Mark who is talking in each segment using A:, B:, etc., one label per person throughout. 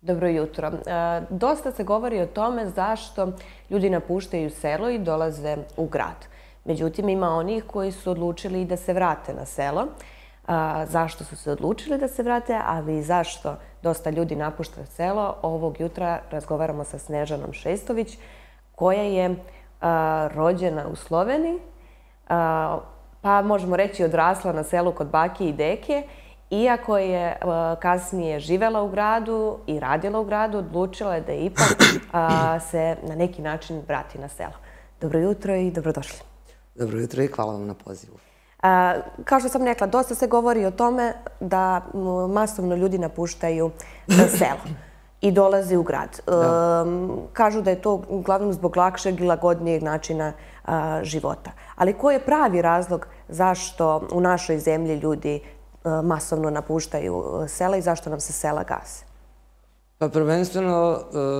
A: Dobro jutro. Dosta se govori o tome zašto ljudi napuštaju selo i dolaze u grad. Međutim, ima onih koji su odlučili da se vrate na selo. Zašto su se odlučili da se vrate, ali i zašto dosta ljudi napušta selo? Ovog jutra razgovaramo sa Snežanom Šestović, koja je rođena u Sloveniji, pa možemo reći odrasla na selu kod bake i deke. Iako je kasnije živela u gradu i radila u gradu, odlučila je da ipak se na neki način vrati na selo. Dobro jutro i dobrodošli.
B: Dobro jutro i hvala vam na pozivu.
A: Kao što sam rekla, dosta se govori o tome da masovno ljudi napuštaju selo i dolaze u grad. Kažu da je to uglavnom zbog lakšeg i lagodnijeg načina života. Ali koji je pravi razlog zašto u našoj zemlji ljudi masovno napuštaju sela i zašto nam se sela gase?
B: Pa prvenstveno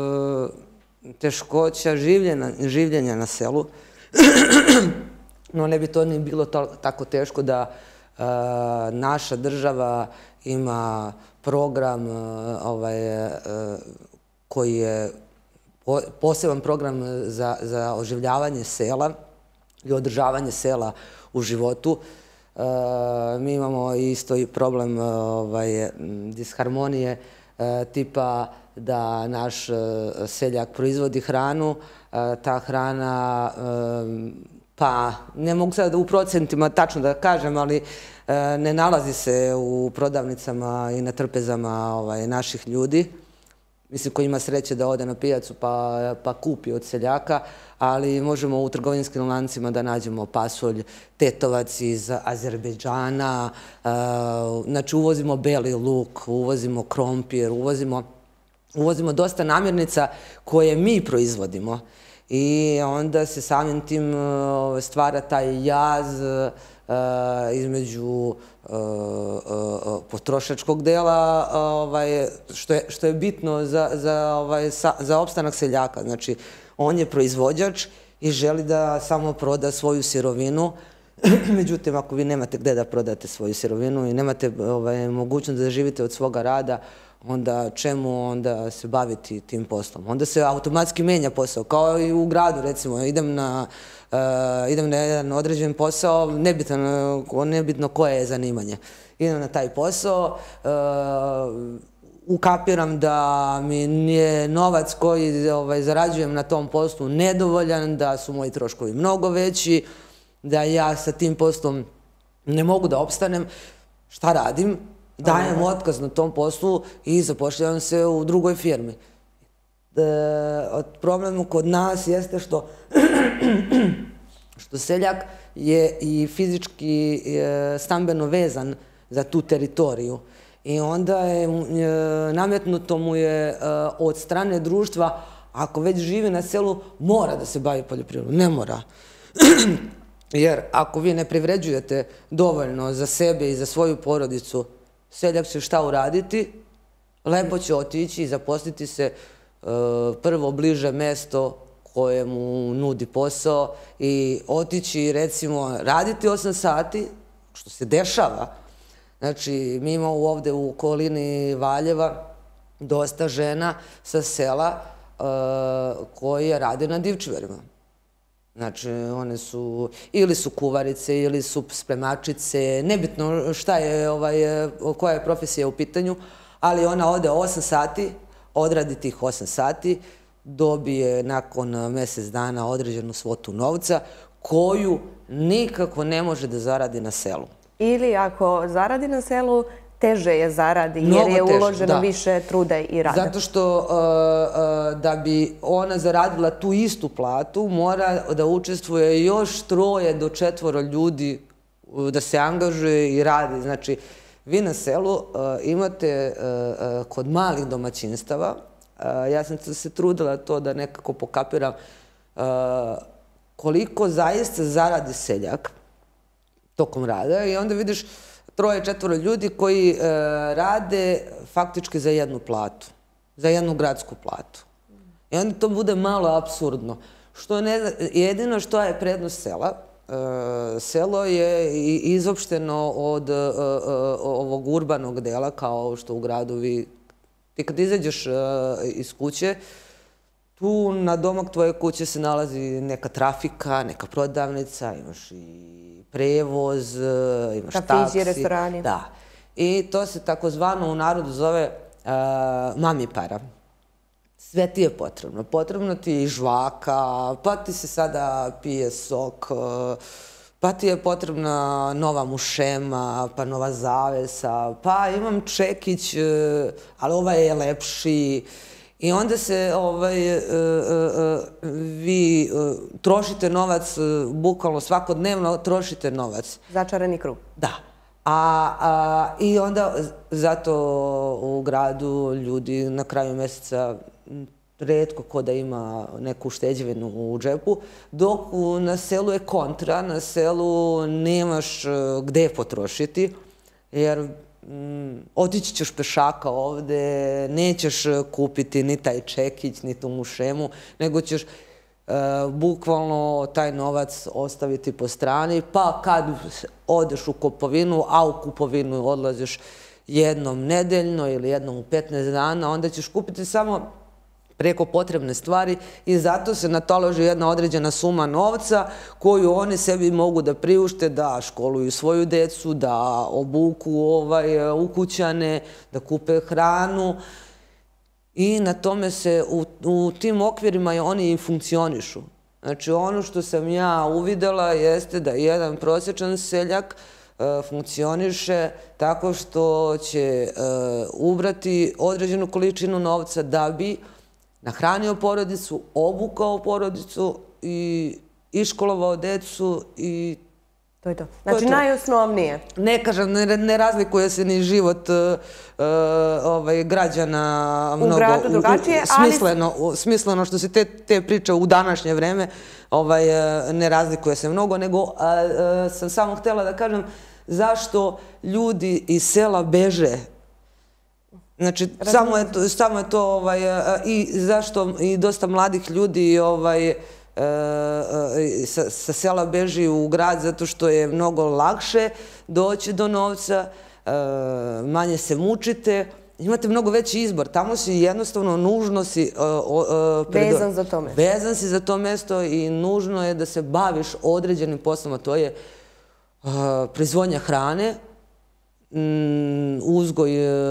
B: teškoća življenja na selu, no ne bi to ni bilo tako teško da naša država ima program koji je poseban program za oživljavanje sela i održavanje sela u životu. Mi imamo isto i problem disharmonije, tipa da naš seljak proizvodi hranu, ta hrana, pa ne mogu sad u procentima tačno da kažem, ali ne nalazi se u prodavnicama i na trpezama naših ljudi. Mislim, ko ima sreće da ode na pijacu pa kupi od seljaka, ali možemo u trgovinskim lancima da nađemo pasulj, tetovac iz Azerbejdžana, znači uvozimo beli luk, uvozimo krompir, uvozimo dosta namirnica koje mi proizvodimo i onda se samim tim stvara taj jaz između potrošačkog dela, što je bitno za opstanak seljaka. Znači, on je proizvođač i želi da samo proda svoju sirovinu. Međutim, ako vi nemate gde da prodate svoju sirovinu i nemate mogućnost da živite od svoga rada, onda čemu onda se baviti tim poslom? Onda se automatski menja posao, kao i u gradu, recimo. Idem na jedan određen posao, nebitno koje je zanimanje. Idem na taj posao, ukapiram da mi je novac koji zarađujem na tom poslu nedovoljan, da su moji troškovi mnogo veći, da ja sa tim poslom ne mogu da opstanem. Šta radim? Dajem otkaz na tom poslu i zapošljavam se u drugoj firmi. Problem kod nas jeste što seljak je i fizički stambeno vezan za tu teritoriju. I onda je nametnuto mu je od strane društva, ako već živi na selu, mora da se bavi poljoprivredom. Ne mora. Jer ako vi ne privređujete dovoljno za sebe i za svoju porodicu, seljak će šta uraditi? Lepo će otići i zaposliti se prvo bliže mesto koje mu nudi posao i otići, recimo, raditi 8 sati, što se dešava. Znači, mi imamo ovde u okolini Valjeva dosta žena sa sela koje rade na divčiverima. Znači, one su, ili su kuvarice, ili su spremačice, nebitno šta je, koja je profesija u pitanju, ali ona ode 8 sati, odradi tih 8 sati, dobije nakon mesec dana određenu svotu novca koju nikako ne može da zaradi na selu.
A: Ili ako zaradi na selu, teže je zaradi jer je uloženo više truda i rada.
B: Zato što da bi ona zaradila tu istu platu, mora da učestvuje još 3 do 4 ljudi da se angažuje i radi. Znači, vi na selu imate kod malih domaćinstava, ja sam se trudila to da nekako pokapiram koliko zaista zaradi seljak tokom rada i onda vidiš 3-4 ljudi koji rade faktički za jednu platu, za jednu gradsku platu. I onda to bude malo apsurdno. Jedino što je prednost sela, selo je izopšteno od ovog urbanog dela, kao što u gradu vi Ti kad izađeš iz kuće, tu na domak tvoje kuće se nalazi neka trafika, neka prodavnica, imaš i prevoz, imaš taksi.
A: Kafići, restorani.
B: Da. I to se takozvano u narodu zove mami para. Sve ti je potrebno. Potrebno ti je i žvaka, pa ti se sada pije sok, pa ti je potrebna nova mušema, pa nova zavesa, pa imam čekić, ali ovaj je lepši. I onda se vi trošite novac, bukvalno svakodnevno trošite novac.
A: Začarani krug.
B: Da. I onda zato u gradu ljudi na kraju mjeseca retko ko da ima neku ušteđevinu u džepu, dok na selu je kontra, na selu nemaš gde potrošiti, jer otići ćeš pešaka ovde, nećeš kupiti ni taj čekić, ni tu mušemu, nego ćeš bukvalno taj novac ostaviti po strani, pa kad odeš u kupovinu, a u kupovinu odlaziš jednom nedeljno ili jednom u 15 dana, onda ćeš kupiti samo preko potrebne stvari i zato se nataloži jedna određena suma novca koju oni sebi mogu da priušte, da školuju svoju decu, da obuku ukućane, da kupe hranu. I na tome se, u tim okvirima oni i funkcionišu. Znači, ono što sam ja uvidela jeste da jedan prosječan seljak funkcioniše tako što će ubrati određenu količinu novca da bi nahranio porodicu, obukao porodicu i iškolovao decu i
A: to je to. Znači, najosnovnije.
B: Ne kažem, ne razlikuje se ni život građana
A: mnogo. U gradu drugačije,
B: ali smisleno što se te priče u današnje vreme ne razlikuje se mnogo, nego sam samo htjela da kažem zašto ljudi iz sela beže. Znači, samo je to i zašto i dosta mladih ljudi sa sela beži u grad zato što je mnogo lakše doći do novca, manje se mučite, imate mnogo veći izbor. Tamo si jednostavno nužno si
A: vezan za to mesto.
B: Vezan si za to mesto i nužno je da se baviš određenim poslom, a to je proizvodnja hrane, uzgoj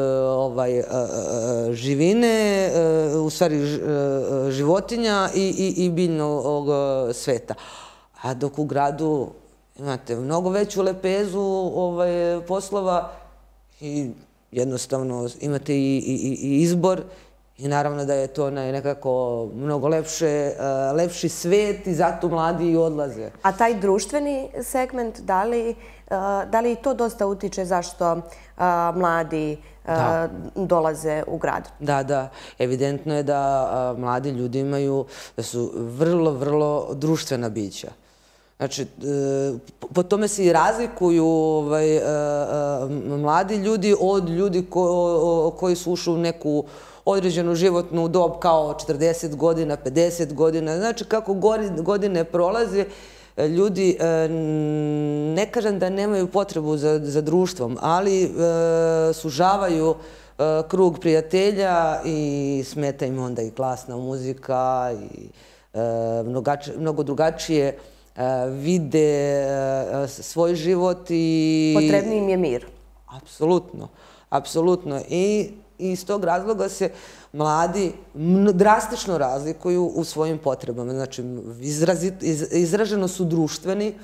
B: živine, u stvari životinja i biljnog sveta. A dok u gradu imate mnogo veću lepezu poslova i jednostavno imate i izbor i naravno da je to nekako mnogo lepši svet i zato mladi i odlaze.
A: A taj društveni segment, da li i to dosta utiče zašto mladi dolaze u grad?
B: Da. Evidentno je da mladi ljudi imaju, da su vrlo, vrlo društvena bića. Znači, po tome se i razlikuju mladi ljudi od ljudi koji su ušli u neku određenu životnu dob kao 40 godina, 50 godina. Znači, kako godine prolaze, ljudi, ne kažem da nemaju potrebu za društvom, ali sužavaju krug prijatelja i smeta im onda i glasna muzika i mnogo drugačije vide svoj život i...
A: Potrebniji im je mir.
B: Apsolutno. I iz tog razloga se mladi drastično razlikuju u svojim potrebama. Znači, izraženo su društveni.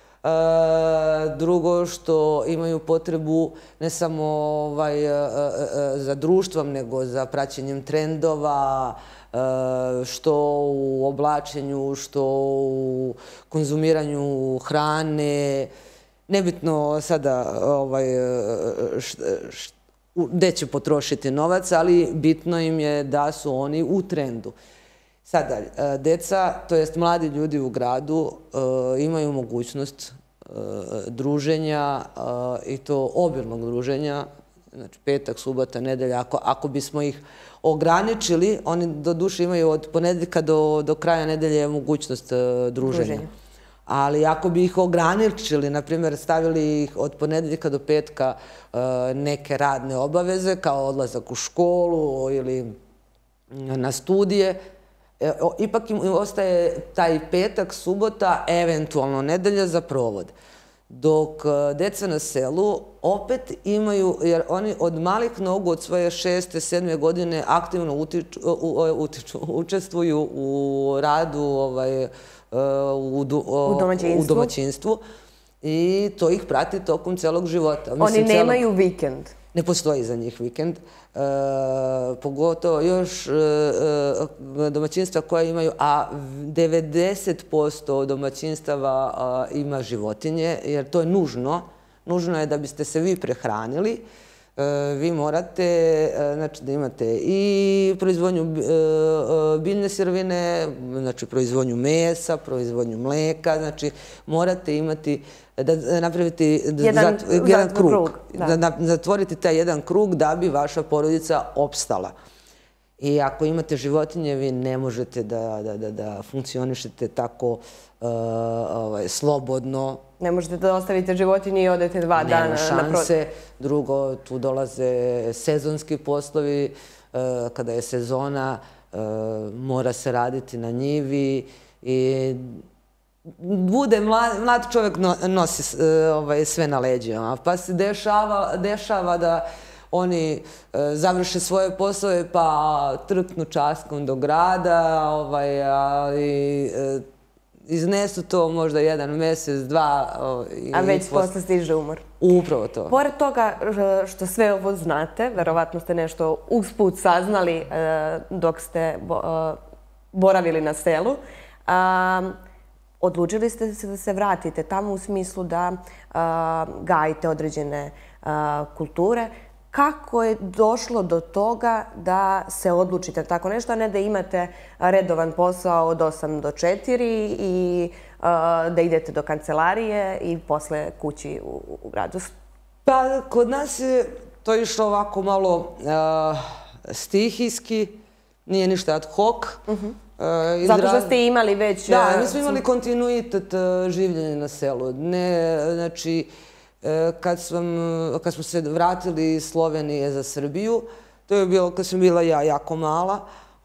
B: Drugo, što imaju potrebu ne samo za društvom, nego za praćenjem trendova, što u oblačenju, što u konzumiranju hrane. Nebitno sada gde će potrošiti novac, ali bitno im je da su oni u trendu. Sada, deca, to jest mladi ljudi u gradu, imaju mogućnost druženja i to obilnog druženja, znači petak, subota, nedelja, ako bismo ih ograničili, oni do duše imaju od ponedeljka do kraja nedelje mogućnost druženja. Ali ako bi ih ograničili, na primjer stavili ih od ponedeljka do petka neke radne obaveze, kao odlazak u školu ili na studije, ipak im ostaje taj petak, subota, eventualno nedelja za provod. Dok deca na selu opet imaju, jer oni od malih nogu, od svoje 6. 7. godine aktivno učestvuju u radu u domaćinstvu i to ih prati tokom celog života.
A: Oni nemaju vikend.
B: Ne postoji za njih vikend. Pogotovo još domaćinstva koja imaju, a 90% domaćinstava ima životinje, jer to je nužno. Nužno je da biste se vi prehranili. Vi morate, znači, da imate i proizvodnju biljne sirovine, znači proizvodnju mesa, proizvodnju mleka, znači morate imati, da napravite jedan krug, da zatvorite taj jedan krug da bi vaša porodica opstala. I ako imate životinje, vi ne možete da funkcionišete tako slobodno.
A: Ne možete da ostavite životinje i odete 2 dana na prodaj.
B: Nema šanse. Drugo, tu dolaze sezonski poslovi. Kada je sezona, mora se raditi na njivi i bude mlad čovjek nosi sve na leđima. Pa se dešava da oni završe svoje poslove pa trknu časkom do grada, ali iznesu to možda 1 mesec, 2.
A: A već posle stiže umor.
B: Upravo to.
A: Pored toga što sve ovo znate, verovatno ste nešto usput saznali dok ste boravili na selu, odlučili ste se da se vratite tamo u smislu da gajite određene kulture. Kako je došlo do toga da se odlučite tako nešto, a ne da imate redovan posao od 8 do 4 i da idete do kancelarije i posle kući u gradu?
B: Pa, kod nas je to išlo ovako malo stihijski, nije ništa ad hoc. Zato
A: što ste imali već...
B: Da, mi smo imali kontinuitet življenja na selu. Znači, kad smo se vratili iz Slovenije za Srbiju, to je bilo kad sam bila ja jako mala,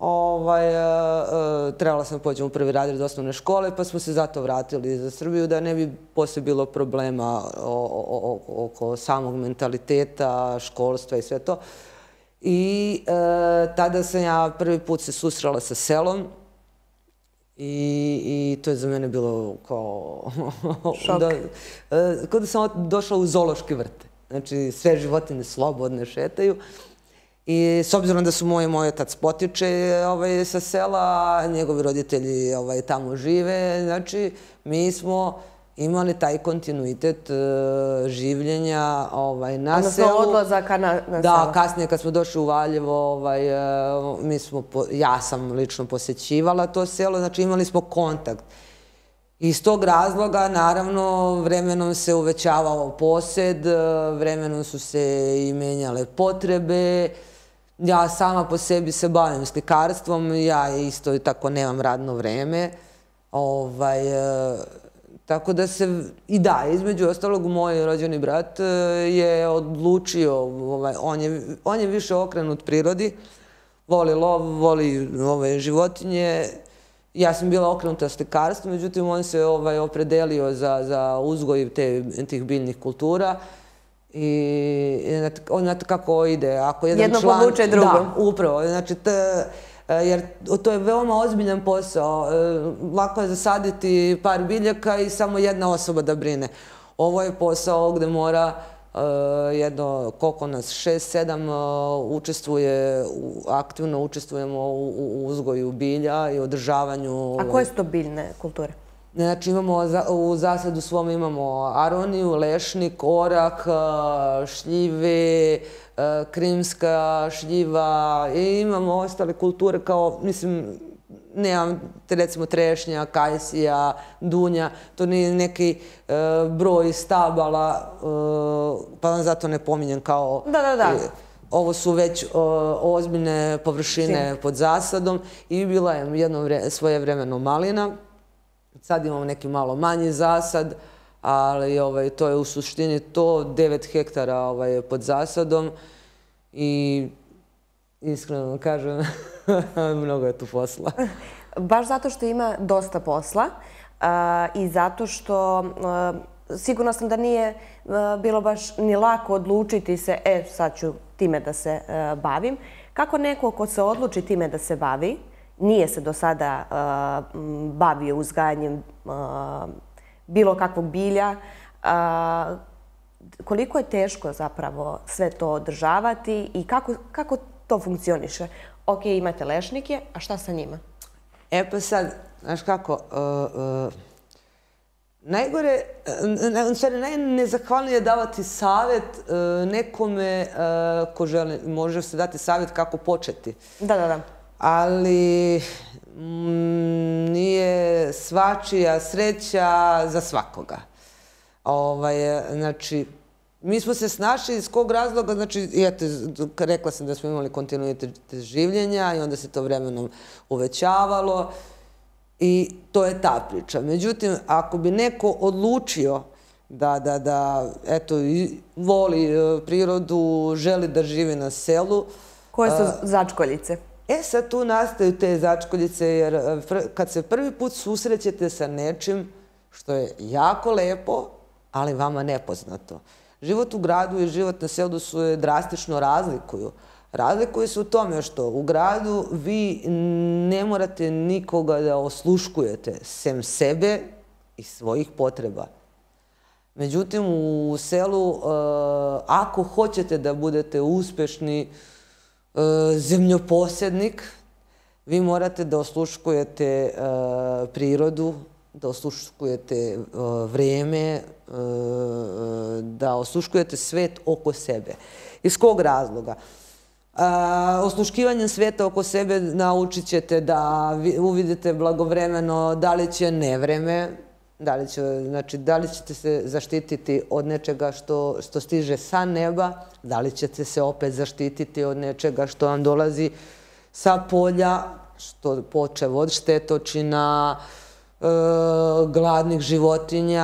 B: trebala sam pođem u 1. razred osnovne škole, pa smo se zato vratili za Srbiju, da ne bi posle bilo problema oko samog mentaliteta, školstva i sve to. I tada sam ja prvi put se susrela sa selom i to je za mene bilo kao...
A: Šok.
B: Kao da sam došla u zoološki vrt. Znači, sve životinje slobodne šetaju. I s obzirom da su moj otac potiče sa sela, njegovi roditelji tamo žive, znači, mi smo imali taj kontinuitet življenja na selu.
A: Odnosno odlazaka na selo.
B: Da, kasnije kad smo došli u Valjevo, ja sam lično posećivala to selo, znači imali smo kontakt. Iz tog razloga, naravno, vremenom se uvećavao posed, vremenom su se i menjale potrebe. Ja sama po sebi se bavim slikarstvom, ja isto tako nemam radno vreme. Tako da se, i da, između ostalog, moj rođeni brat je odlučio, on je više okrenut prirodi, voli lov, voli životinje. Ja sam bila okrenuta slikarstvom, međutim, on se opredelio za uzgoj tih biljnih kultura. I znate kako ide.
A: Jedno povuče drugo.
B: Da, upravo. Znači, jer to je veoma ozbiljan posao. Lako je zasaditi par biljaka i samo jedna osoba da brine. Ovo je posao gde mora jedno, koliko nas, 6-7 učestvuje, aktivno učestvujemo u uzgoju bilja i održavanju.
A: A koje su to biljne kulture?
B: Znači, u zasadu svom imamo aroniju, lešnik, orak, šljive, krimska šljiva i imamo ostale kulture kao, mislim, nemam, recimo, trešnja, kajsija, dunja, to nije neki broj stabala, pa vam zato ne pominjem kao...
A: Da.
B: Ovo su već ozbiljne površine pod zasadom i bila je jedno svojevremeno malina. Sad imamo neki malo manji zasad, ali to je u suštini to, 9 hektara je pod zasadom i iskreno kažem, mnogo je tu posla.
A: Baš zato što ima dosta posla i zato što sigurno sam da nije bilo baš ni lako odlučiti se, sad ću time da se bavim. Kako neko ko se odluči time da se bavi, nije se do sada bavio uzgajanjem bilo kakvog bilja, koliko je teško zapravo sve to održavati i kako to funkcioniše? Ok, imate lešnike, a šta sa njima?
B: Pa sad, znaš kako, najgore, u stvari najnezahvalnije je davati savjet nekome ko želi, može se dati savjet kako početi.
A: Da.
B: Ali nije svačija sreća za svakoga. Znači, mi smo se snašli iz kog razloga, znači, rekla sam da smo imali kontinuitet življenja i onda se to vremenom uvećavalo i to je ta priča. Međutim, ako bi neko odlučio da eto, voli prirodu, želi da živi na selu...
A: Koje su začkoljice?
B: Sad tu nastaju te začkoljice, jer kad se prvi put susrećete sa nečim što je jako lepo, ali vama nepoznato. Život u gradu i život na selu se drastično razlikuju. Razlikuju se u tome što u gradu vi ne morate nikoga da osluškujete, sem sebe i svojih potreba. Međutim, u selu, ako hoćete da budete uspešni zemljoposjednik, vi morate da osluškujete prirodu, da osluškujete vreme, da osluškujete svet oko sebe. Iz kog razloga? Osluškivanjem sveta oko sebe naučit ćete da uvidite blagovremeno da li će nevreme, da li ćete se zaštititi od nečega što stiže sa neba, da li ćete se opet zaštititi od nečega što vam dolazi sa polja, što počev od štetočina, gladnih životinja,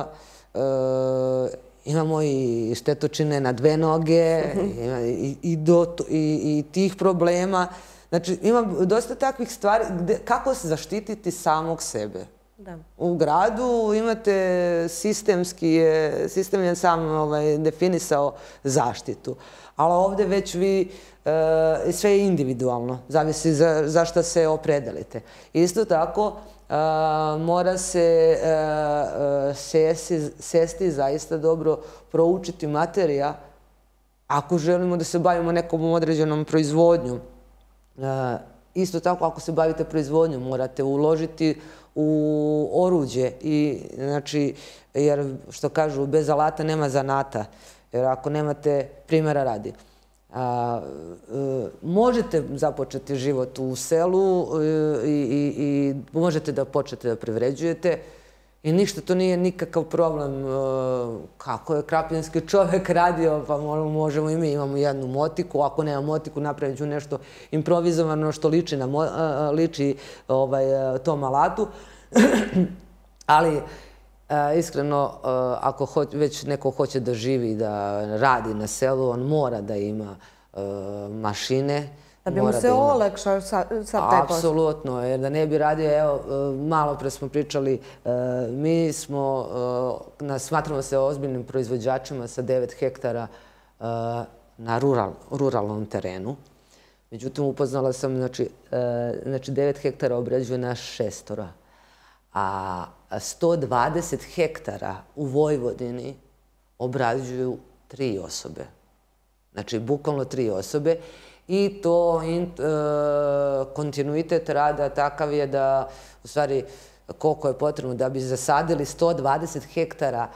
B: imamo i štetočine na dve noge i tih problema. Znači, ima dosta takvih stvari kako se zaštititi samog sebe. U gradu imate sistem je sam definisao zaštitu, ali ovde već vi, sve je individualno, zavisi za šta se opredelite. Isto tako, mora se sesti zaista dobro, proučiti materija, ako želimo da se bavimo nekom određenom proizvodnjom. Isto tako, ako se bavite proizvodnjom, morate uložiti u oruđe, jer što kažu, bez alata nema zanata, jer ako nemate, primjera radi, možete započeti život u selu i možete da počnete da privređujete i ništa, to nije nikakav problem. Kako je krapinski čovek radio, pa možemo i mi, imamo jednu motiku, ako nema motiku napravit ću nešto improvizovano što liči tom alatu, ali iskreno, ako već neko hoće da živi i da radi na selu, on mora da ima mašine.
A: Da bi mu se olakšao sad taj posao.
B: Apsolutno, jer da ne bi radio, evo, malo pre smo pričali, mi smatramo se ozbiljnim proizvođačima sa 9 hektara na ruralnom terenu. Međutim, upoznala sam, znači 9 hektara obrađuje naš 6, a 120 hektara u Vojvodini obrađuju 3 osobe. Znači, bukvalno 3 osobe. I to kontinuitet rada takav je da, u stvari, koliko je potrebno da bi zasadili 120 hektara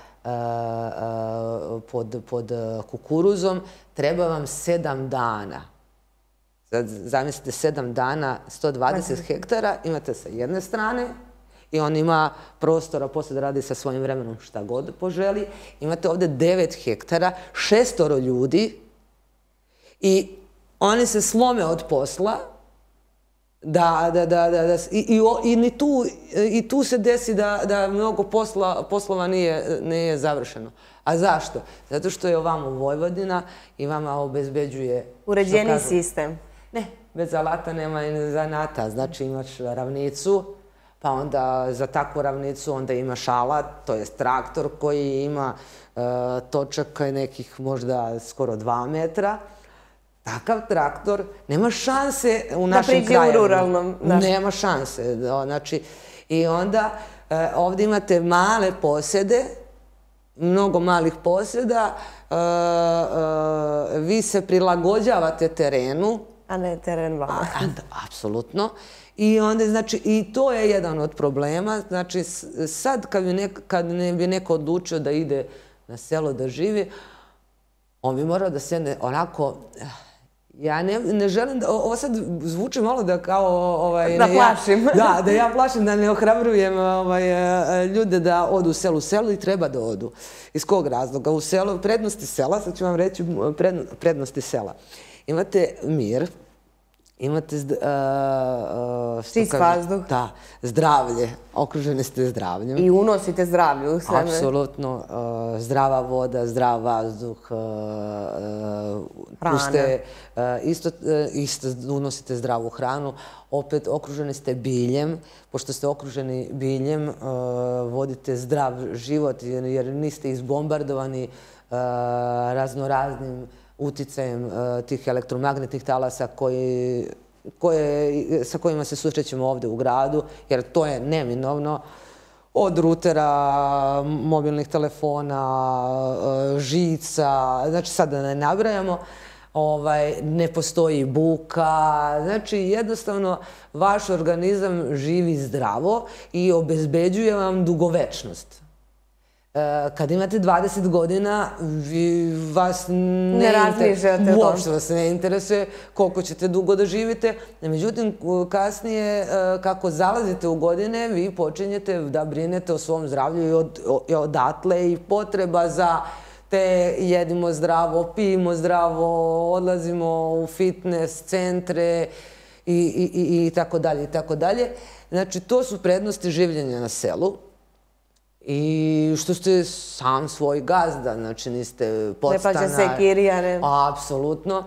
B: pod kukuruzom, treba vam 7 dana. Zamislite, 7 dana, 120 hektara, imate sa jedne strane, i on ima prostora posle da radi sa svojim vremenom šta god poželi. Imate ovde 9 hektara, 6 ljudi i oni se slome od posla I tu se desi da mnogo poslova nije završeno. A zašto? Zato što je ovamo Vojvodina i vama obezbeđuje...
A: Uređeni sistem.
B: Ne, bez alata nema i zanata. Znači imaš ravnicu, pa onda za takvu ravnicu onda imaš alat, to je traktor koji ima točaka nekih možda skoro 2 metra. Takav traktor nema šanse u našim krajevima.
A: Da priđe u ruralnom.
B: Nema šanse. Znači, i onda ovdje imate male posjede, mnogo malih posjeda, vi se prilagođavate terenu.
A: A ne teren vama.
B: Apsolutno. I onda, znači, i to je jedan od problema. Znači, sad kad bi neko odlučio da ide na selo da živi, on bi morao da se onako... Ja ne želim da... Ovo sad zvuči malo da kao...
A: Da plašim.
B: Da ja plašim, da ne ohrabrujem ljude da odu u selo i treba da odu. Iz kog razloga? U selu, prednosti sela, sad ću vam reći prednosti sela. Imate mir, imate...
A: Čist vazduh.
B: Da, zdravlje. Okruženi ste zdravljem.
A: I unosite zdravlje u sebe.
B: Apsolutno. Zdrava voda, zdrav vazduh.
A: Hrana.
B: Isto unosite zdravu hranu. Opet, okruženi ste biljem. Pošto ste okruženi biljem, vodite zdrav život jer niste izbombardovani raznoraznim uticajem tih elektromagnetnih talasa sa kojima se susrećemo ovdje u gradu, jer to je neminovno. Od rutera, mobilnih telefona, žica, znači sad da ne nabrajamo, ne postoji buka, znači jednostavno vaš organizam živi zdravo i obezbeđuje vam dugovečnost. Kad imate 20 godina, vas
A: ne razmišljate o tom.
B: Uopšte vas ne interesuje koliko ćete dugo da živite. Međutim, kasnije, kako zalazite u godine, vi počinjete da brinete o svom zdravlju i odatle i potreba za te jedimo zdravo, pijemo zdravo, odlazimo u fitness centre i tako dalje i tako dalje. Znači, to su prednosti življenja na selu. I što ste sam svoj gazda, znači niste podstanar.
A: Ne plaća se kirija, ne?
B: Apsolutno.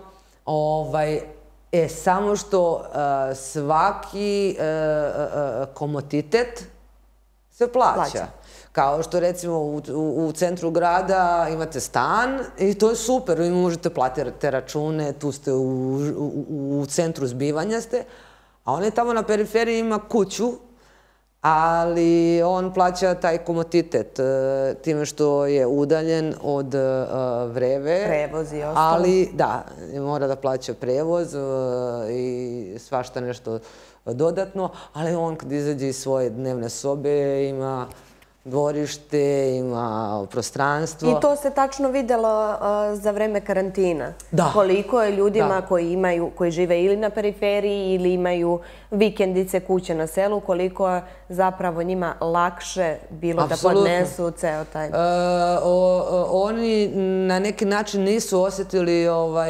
B: Samo što svaki komoditet se plaća. Kao što recimo u centru grada imate stan i to je super, vi možete platiti račune, tu ste u centru zbivanja ste, a on je tamo na periferiji ima kuću, ali on plaća taj komoditet time što je udaljen od vreve.
A: Prevoz i ostalo.
B: Ali da, mora da plaća prevoz i svašta nešto dodatno, ali on kad izađe iz svoje dnevne sobe ima dvorište, ima prostranstvo.
A: I to se tačno videlo za vreme karantina.
B: Da.
A: Koliko je ljudima koji žive ili na periferiji ili imaju vikendice, kuće na selu, koliko je zapravo njima lakše bilo da podnesu ceo taj...
B: Oni na neki način nisu osjetili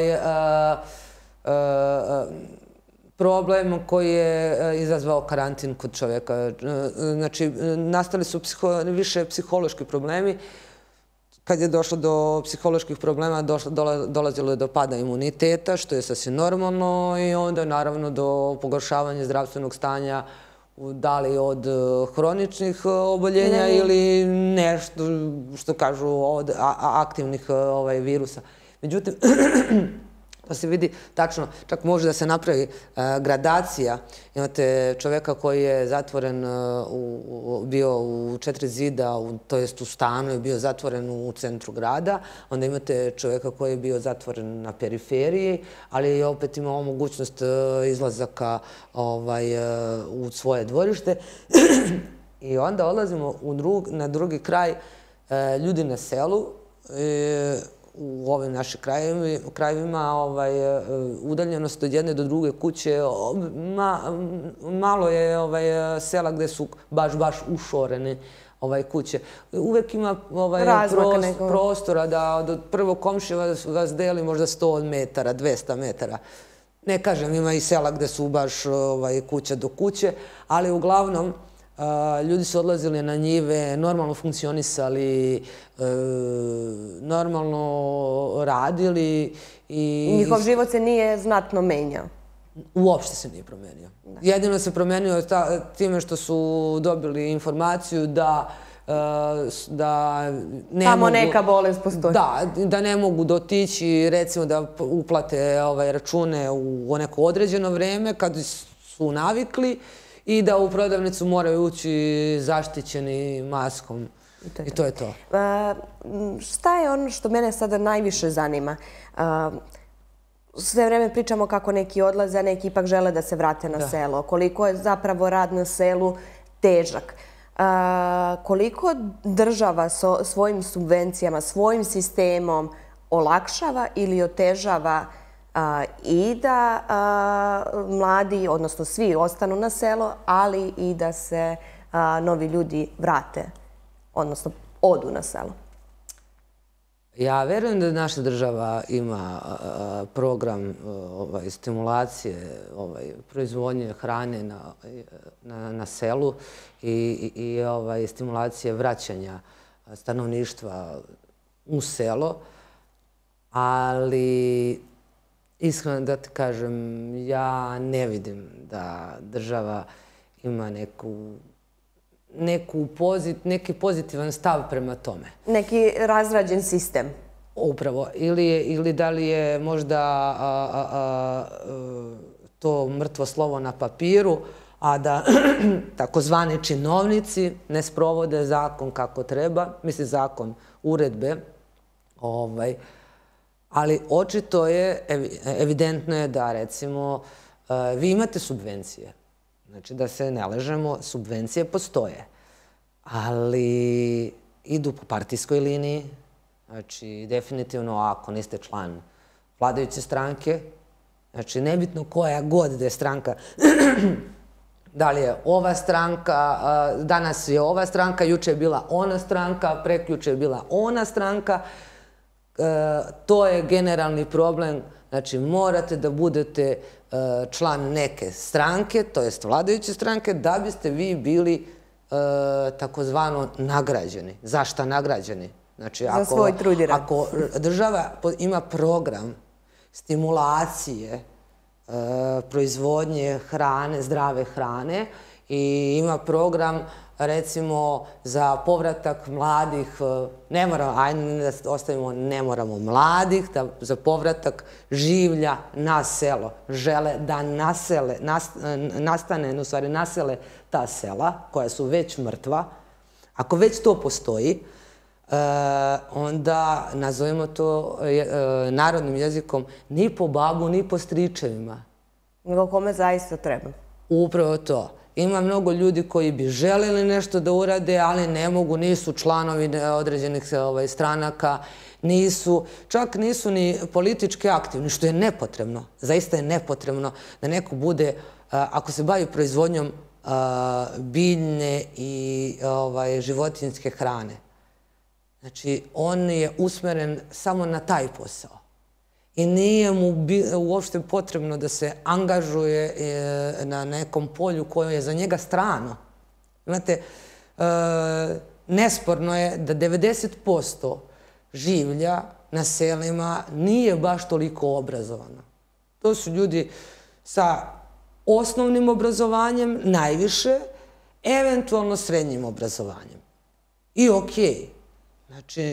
B: problem koji je izazvao karantin kod čovjeka. Znači, nastali su više psihološki problemi. Kad je došlo do psiholoških problema, dolazilo je do pada imuniteta, što je sasvim normalno, i onda naravno do pogoršavanja zdravstvenog stanja, da li od hroničnih oboljenja ili nešto što kažu od aktivnih virusa. Međutim, to se vidi tačno, čak može da se napravi gradacija. Imate čovjeka koji je zatvoren, bio u 4 zida, to jest u stanu, je bio zatvoren u centru grada. Onda imate čovjeka koji je bio zatvoren na periferiji, ali opet imao mogućnost izlazaka u svoje dvorište. I onda odlazimo na drugi kraj, ljudi na selu, u ovim našim krajevima udaljenost od jedne do druge kuće, malo je sela gde su baš ušorene kuće. Uvek ima prostora da od prvog komšije vas deli možda 100 metara, 200 metara. Ne kažem, ima i sela gde su baš kuća do kuće, ali uglavnom ljudi su odlazili na njive, normalno funkcionisali, normalno radili.
A: Njihov život se nije znatno menjao.
B: Uopšte se nije promenio. Jedino se promenio time što su dobili informaciju da ne
A: tamo
B: mogu,
A: neka bolest postoji.
B: Da ne mogu dotići, recimo da uplate račune u neko određeno vreme kad su navikli i da u prodavnicu moraju ući zaštićeni maskom. I to je to.
A: Šta je ono što mene sada najviše zanima? Sve vreme pričamo kako neki odlaze, a neki ipak žele da se vrate na selo. Koliko je zapravo rad na selu težak. Koliko država svojim subvencijama, svojim sistemom olakšava ili otežava i da mladi, odnosno svi, ostanu na selo, ali i da se novi ljudi vrate, odnosno odu na selo?
B: Ja verujem da naša država ima program stimulacije proizvodnje hrane na selu i stimulacije vraćanja stanovništva u selo, ali iskreno da ti kažem, ja ne vidim da država ima neki pozitivan stav prema tome.
A: Neki razrađen sistem.
B: Upravo. Ili da li je možda to mrtvo slovo na papiru, a da takozvani činovnici ne sprovode zakon kako treba, mislim zakon, uredbe, ali očito je, evidentno je da recimo vi imate subvencije. Znači, da se ne lažemo, subvencije postoje, ali idu po partijskoj liniji. Znači, definitivno, ako niste član vladajuće stranke, znači, nebitno koja god da je stranka, da li je ova stranka, danas je ova stranka, juče je bila ona stranka, prekjuče je bila ona stranka, to je generalni problem. Znači, morate da budete član neke stranke, to jest vladajuće stranke, da biste vi bili takozvano nagrađeni. Zašto nagrađeni? Znači,
A: za svoj trud i rad.
B: Ako država ima program stimulacije proizvodnje hrane, zdrave hrane i ima program recimo za povratak mladih, ne moramo, ajde da ostavimo, ne moramo mladih, za povratak življa na selo. Žele da nasele ta sela koja su već mrtva. Ako već to postoji, onda nazovemo to narodnim jezikom ni po babu, ni po stričevima.
A: Nego kome zaista treba.
B: Upravo to. Ima mnogo ljudi koji bi želeli nešto da urade, ali ne mogu, nisu članovi određenih stranaka, čak nisu ni politički aktivni, što je nepotrebno. Zaista je nepotrebno da neko bude, ako se bavi proizvodnjom biljne i životinjske hrane. Znači, on je usmeren samo na taj posao. I nije mu uopšte potrebno da se angažuje na nekom polju koje je za njega strano. Znate, nesporno je da 90% življa na selima nije baš toliko obrazovano. To su ljudi sa osnovnim obrazovanjem najviše, eventualno srednjim obrazovanjem. I okej. Znači,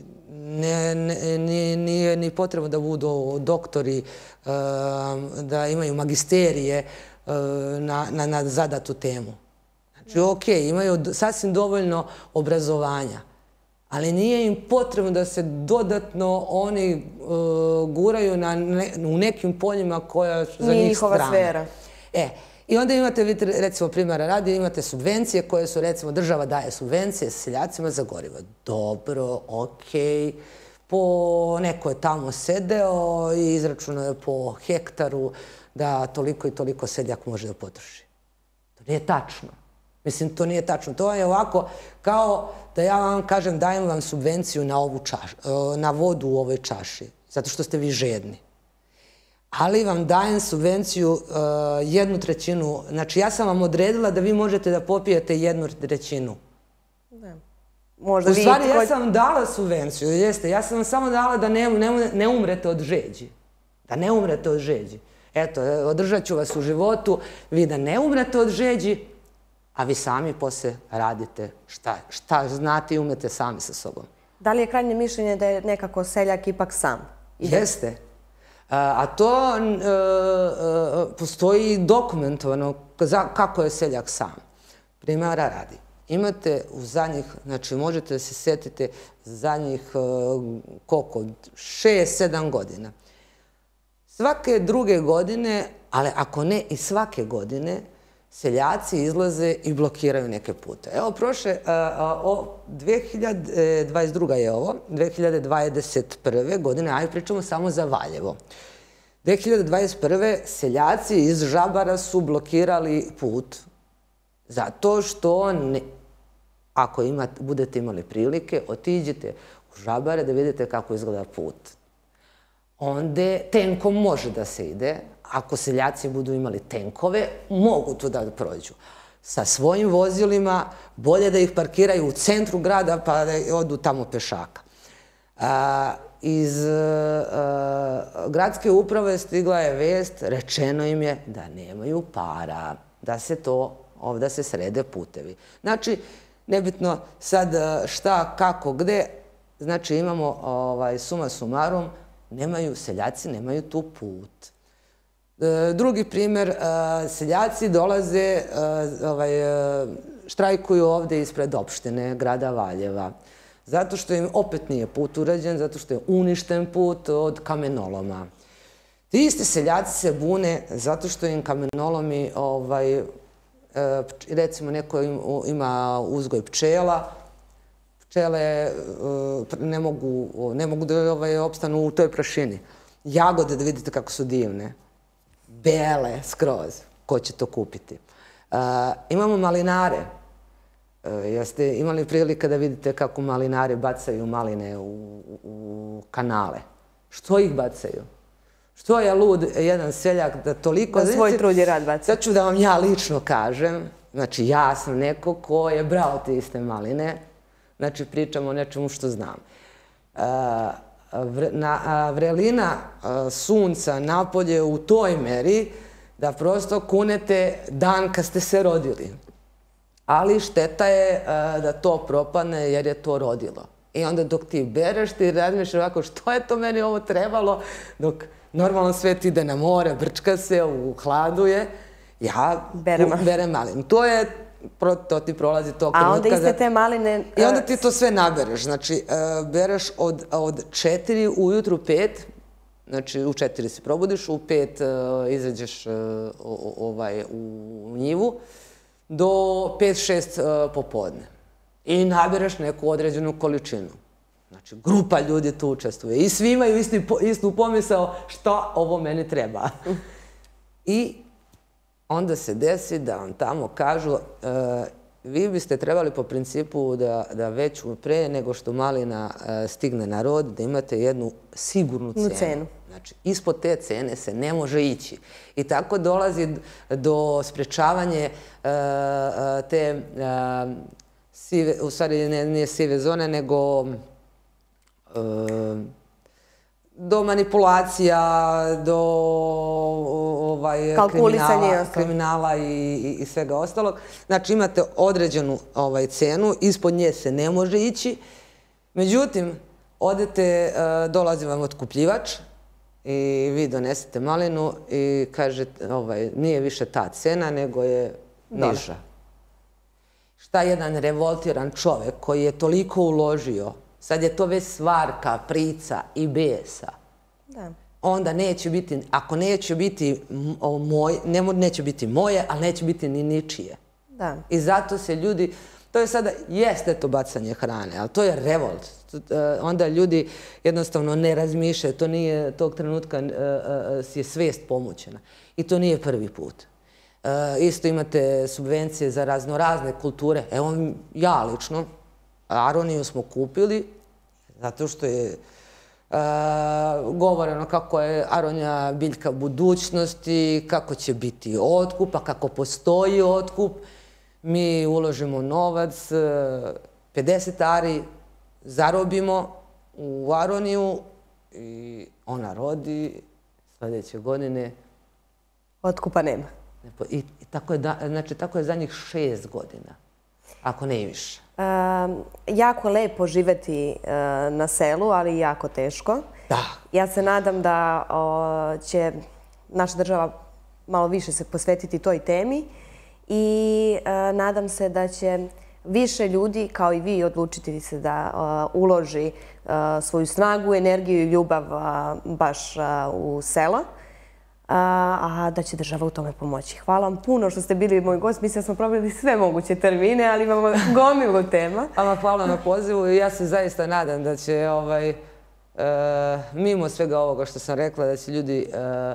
B: nije ni potrebno da budu doktori, da imaju magisterije na zadatu temu. Znači, okej, imaju sasvim dovoljno obrazovanja, ali nije im potrebno da se dodatno oni guraju u nekim poljima koja su za njih strana.
A: Nije njihova sfera.
B: I onda imate, recimo, primjera radi, imate subvencije koje su, recimo, država daje subvencije seljacima za gorivo. Dobro, okej. Neko je tamo sedeo i izračunao je po hektaru da toliko i toliko seljak može da potroši. To nije tačno. Mislim, to nije tačno. To je ovako kao da ja vam kažem dajem vam subvenciju na vodu u ovoj čaši, zato što ste vi žedni. ali vam dajem subvenciju 1/3. Znači, ja sam vam odredila da vi možete da popijete 1/3. U stvari, ja sam vam dala subvenciju, jeste. Ja sam vam samo dala da ne umrete od žeđi. Da ne umrete od žeđi. Eto, održat ću vas u životu, vi da ne umrete od žeđi, a vi sami posle radite šta znate i umete sami sa sobom.
A: Da li je krajnje mišljenje da je nekako seljak ipak sam?
B: Jeste. A to postoji dokumentovano kako je seljak sam. Primjera radi. Imate u zadnjih, znači možete da se setite zadnjih koliko, 6-7 godina. Svake druge godine, ali ako ne i svake godine, seljaci izlaze i blokiraju neke pute. Evo, prošle, 2022. je ovo, 2021. godine, ajde pričamo samo za Valjevo. 2021. seljaci iz Žabara su blokirali put zato što, ako budete imali prilike, otiđite u Žabare da vidite kako izgleda put. Onda tenkom može da se ide. Ako seljaci budu imali tenkove, mogu tu da prođu. Sa svojim vozilima, bolje da ih parkiraju u centru grada pa da odu tamo pešaka. Iz gradske uprave stigla je vest, rečeno im je da nemaju para, da se srede putevi. Znači, nebitno sad šta, kako, gde, znači imamo suma sumarum, seljaci nemaju tu put. Drugi primjer, seljaci dolaze, štrajkuju ovde ispred opštine grada Valjeva. Zato što im opet nije put urađen, zato što je uništen put od kamenoloma. Ti isti seljaci se bune zato što im kamenolomi, recimo neko ima uzgoj pčela, pčele ne mogu da opstanu u toj prašini. Jagode, da vidite kako su divne. Bele, skroz. Ko će to kupiti? Imamo malinare. Jeste imali prilike da vidite kako malinari bacaju maline u kanale. Što ih bacaju? Što je lud jedan seljak da toliko...
A: Da svoj trud i rad baca.
B: Sad ću da vam ja lično kažem. Znači, ja sam neko ko je brao te iste maline. Znači, pričam o nečemu što znam. Vrelina sunca napolje u toj meri da prosto kunete dan kad ste se rodili. Ali šteta je da to propadne jer je to rodilo. I onda dok ti bereš, ti razmišljaš ovako što je to meni ovo trebalo, dok normalno svet ide na more, brčka se, u hladu je, ja berem malinu. To ti prolazi tog trenutka.
A: A onda iste te maline...
B: I onda ti to sve nabereš. Znači, bereš od 4 ujutru 5, znači u 4 se probudiš, u 5 izađeš u njivu, do 5-6 popodne. I nabereš neku određenu količinu. Znači, grupa ljudi tu učestvuje. I svi imaju istu pomisao šta ovo meni treba. I onda se desi da vam tamo kažu vi biste trebali po principu da već pre nego što malina stigne na rod, da imate jednu sigurnu cenu. Znači, ispod te cene se ne može ići. I tako dolazi do sprečavanja te sive, u stvari nije sive zone, nego do manipulacija, do kriminala i svega ostalog. Znači, imate određenu cenu, ispod nje se ne može ići. Međutim, odete, dolazi vam otkupljivač i vi donesete malinu i kažete, nije više ta cena, nego je niža. Šta jedan revoltiran čovek koji je toliko uložio, sad je to već svarka, prica i besa. Onda neće biti, ako neće biti neće biti moje, ali neće biti ni ničije. I zato se ljudi, to je sada, jeste to bacanje hrane, ali to je revolt. Onda ljudi jednostavno ne razmišljaju, to nije, tog trenutka je svest pomućena. I to nije prvi put. Isto imate subvencije za raznorazne kulture. Evo ja lično, aroniju smo kupili zato što je Govoreno kako je aronja biljka budućnosti, kako će biti otkup, a kako postoji otkup. Mi uložimo novac, 50 ari zarobimo u aroniju i ona rodi sljedeće godine.
A: Otkupa nema.
B: I tako je za njih 6 godina, ako ne i više.
A: Jako lepo živeti na selu, ali jako teško.
B: Da.
A: Ja se nadam da će naša država malo više se posvetiti toj temi i nadam se da će više ljudi, kao i vi, odlučiti se da uloži svoju snagu, energiju i ljubav baš u selo, a da će država u tome pomoći. Hvala vam puno što ste bili moj gost. Mislim da smo probali sve moguće termine, ali imamo gomilu tema.
B: Hvala na pozivu i ja se zaista nadam da će, mimo svega ovoga što sam rekla, da će ljudi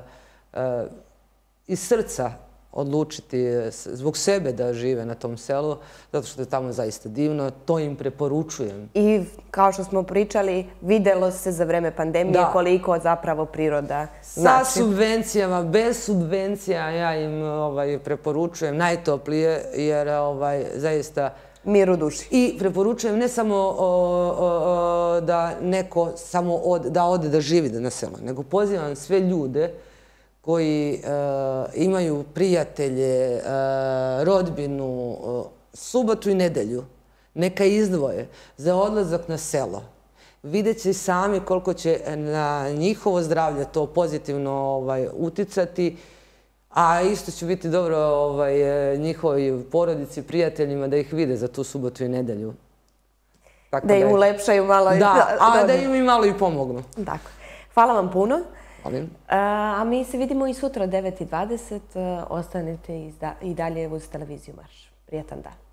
B: iz srca odlučiti zbog sebe da žive na tom selu, zato što je tamo zaista divno. To im preporučujem.
A: I kao što smo pričali, videlo se za vreme pandemije koliko zapravo priroda znači.
B: Sa subvencijama, bez subvencija ja im preporučujem najtoplije, jer zaista...
A: Mir u duši.
B: I preporučujem ne samo da neko samo da ode da živi na selu, nego pozivam sve ljude koji imaju prijatelje, rodbinu, subotu i nedelju, neka izdvoje za odlazak na selo. Vidjet će sami koliko će na njihovo zdravlje to pozitivno uticati, a isto će biti dobro njihovoj porodici, prijateljima da ih vide za tu subotu i nedelju.
A: Da im ulepšaju malo.
B: Da, a da im i malo i pomognu.
A: Tako. Hvala vam puno.
B: Molim.
A: A mi se vidimo i sutra 9:20. Ostanete i dalje uz televiziju Marš. Prijetan dan.